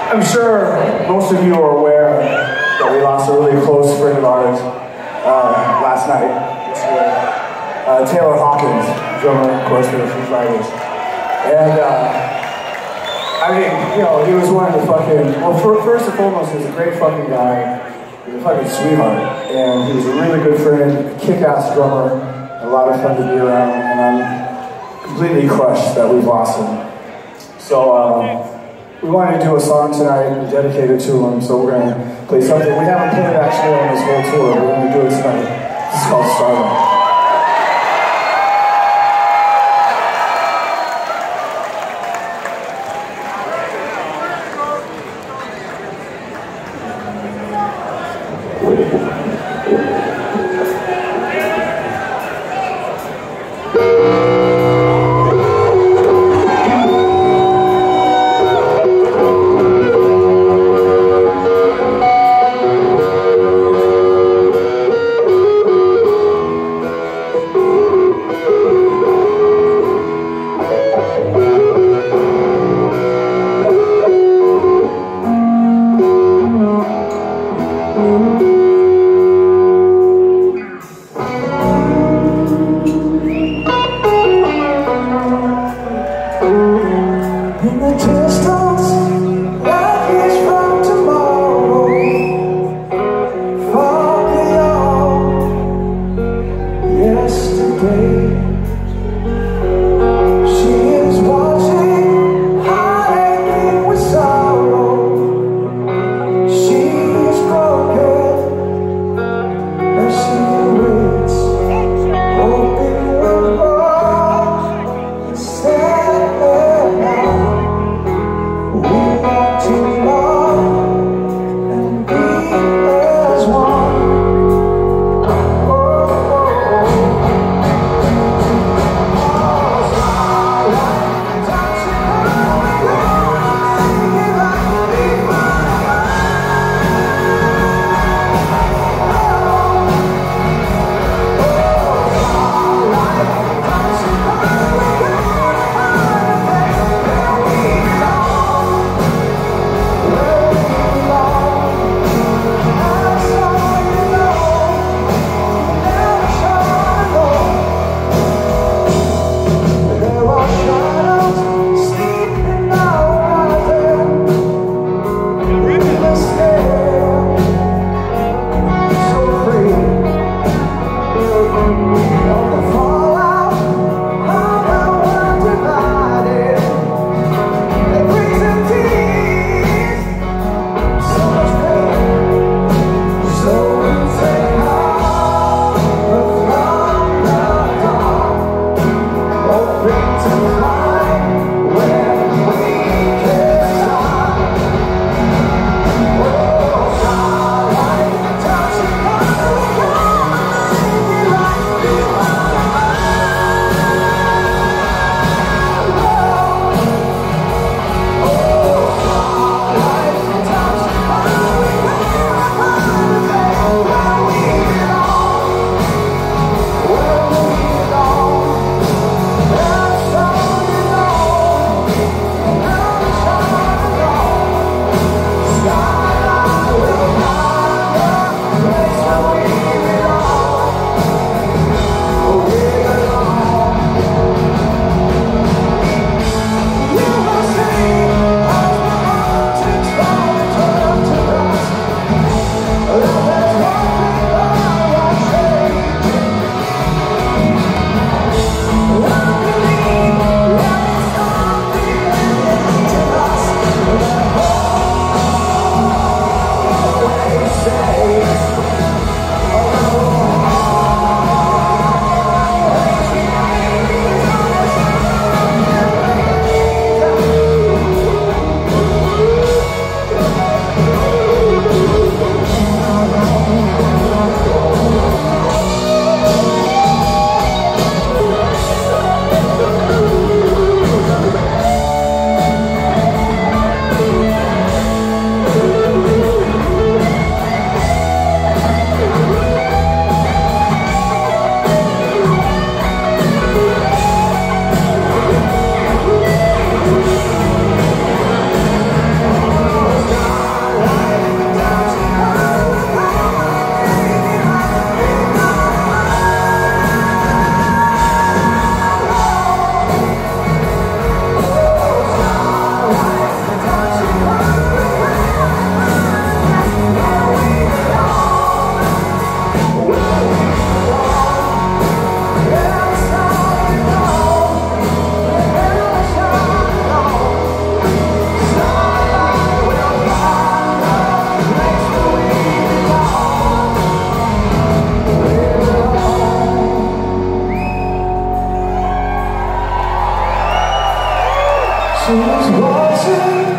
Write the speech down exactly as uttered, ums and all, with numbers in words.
I'm sure most of you are aware that we lost a really close friend of ours uh, last night. Uh, Taylor Hawkins, drummer, of course, for the Foo Fighters. And, uh, I mean, you know, he was one of the fucking, well, for, first and foremost, he was a great fucking guy. He was a fucking sweetheart. And he was a really good friend, a kick-ass drummer, a lot of fun to be around, and I'm completely crushed that we've lost him. So, um, we wanted to do a song tonight and dedicate it to him, so we're going to play something we haven't played actually on this whole tour, but we're going to do it tonight. This is called Starlight. watching